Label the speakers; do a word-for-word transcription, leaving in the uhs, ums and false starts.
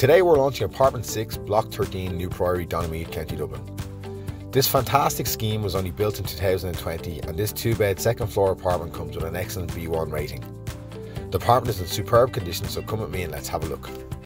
Speaker 1: Today we're launching Apartment six, Block thirteen, New Priory, Donaghmede, County Dublin. This fantastic scheme was only built in two thousand twenty, and this two bed second floor apartment comes with an excellent B one rating. The apartment is in superb condition, so come with me and let's have a look.